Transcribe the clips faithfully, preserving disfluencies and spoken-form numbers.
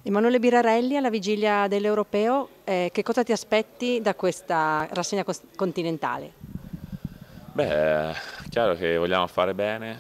Emanuele Birarelli, alla vigilia dell'Europeo, eh, che cosa ti aspetti da questa rassegna cos- continentale? Beh, è chiaro che vogliamo fare bene,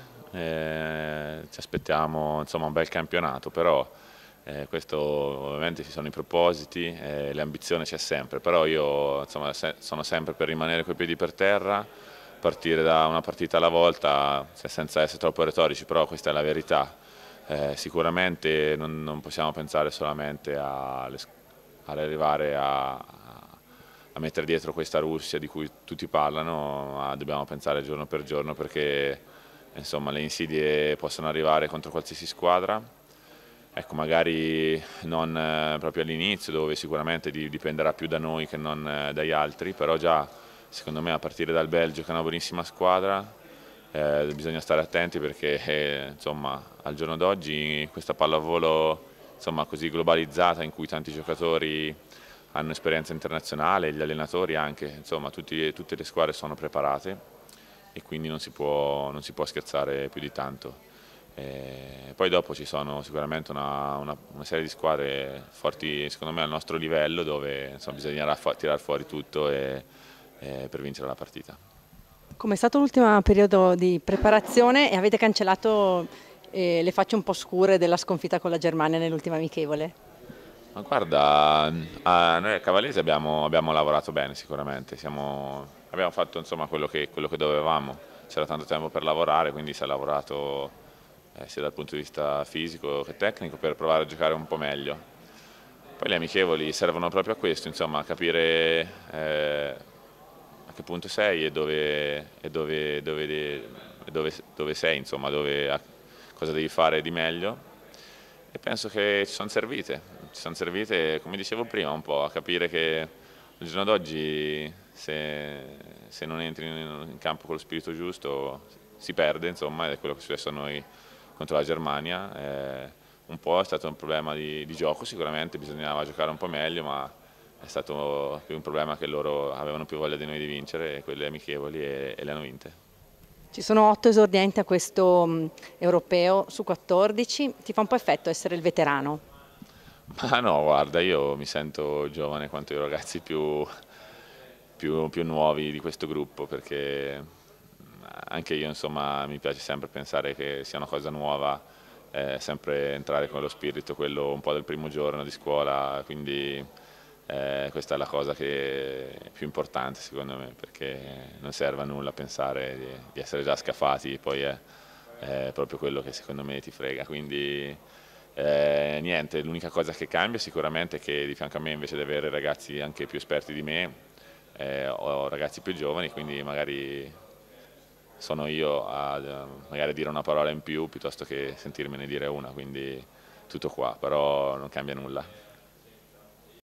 eh, ci aspettiamo insomma, un bel campionato, però eh, questo ovviamente ci sono i propositi, eh, l'ambizione c'è sempre, però io insomma, se- sono sempre per rimanere coi piedi per terra, partire da una partita alla volta, cioè, senza essere troppo retorici, però questa è la verità. Eh, sicuramente non, non possiamo pensare solamente alle sc- all'arrivare a, a mettere dietro questa Russia di cui tutti parlano, ma dobbiamo pensare giorno per giorno perché insomma, le insidie possono arrivare contro qualsiasi squadra. Ecco, magari non eh, proprio all'inizio, dove sicuramente di- dipenderà più da noi che non eh, dagli altri, però già secondo me a partire dal Belgio, che è una buonissima squadra, eh, bisogna stare attenti perché eh, insomma, al giorno d'oggi questa pallavolo insomma, così globalizzata in cui tanti giocatori hanno esperienza internazionale, gli allenatori anche, insomma tutti, tutte le squadre sono preparate e quindi non si può, non si può scherzare più di tanto. E poi dopo ci sono sicuramente una, una, una serie di squadre forti secondo me al nostro livello dove insomma, bisognerà fu- tirare fuori tutto e, e per vincere la partita. Come è stato l'ultimo periodo di preparazione e avete cancellato eh, le facce un po' scure della sconfitta con la Germania nell'ultima amichevole? Ma guarda, a noi a Cavallese abbiamo, abbiamo lavorato bene sicuramente, siamo, abbiamo fatto insomma, quello che, quello che dovevamo, c'era tanto tempo per lavorare, quindi si è lavorato eh, sia dal punto di vista fisico che tecnico per provare a giocare un po' meglio. Poi le amichevoli servono proprio a questo, insomma, a capire eh, a che punto sei e dove, e dove, dove, de- dove- dove sei, insomma, dove, a- cosa devi fare di meglio. E penso che ci sono servite, ci sono servite, come dicevo prima, un po' a capire che al giorno d'oggi se, se non entri in, in campo con lo spirito giusto si perde, insomma, ed è quello che è successo a noi contro la Germania. Eh, un po' è stato un problema di, di gioco sicuramente, bisognava giocare un po' meglio, ma è stato più un problema che loro avevano più voglia di noi di vincere, quelle amichevoli, e, e le hanno vinte. Ci sono otto esordienti a questo mh, Europeo su quattordici, ti fa un po' effetto essere il veterano? Ma no, guarda, io mi sento giovane quanto i ragazzi più, più, più nuovi di questo gruppo, perché anche io insomma mi piace sempre pensare che sia una cosa nuova, eh, sempre entrare con lo spirito, quello un po' del primo giorno di scuola, quindi eh, questa è la cosa che è più importante secondo me, perché non serve a nulla pensare di, di essere già scafati, poi è, è proprio quello che secondo me ti frega, quindi eh, niente, l'unica cosa che cambia sicuramente è che di fianco a me invece di avere ragazzi anche più esperti di me, eh, ho ragazzi più giovani, quindi magari sono io a magari dire una parola in più piuttosto che sentirmene dire una, quindi tutto qua, però non cambia nulla.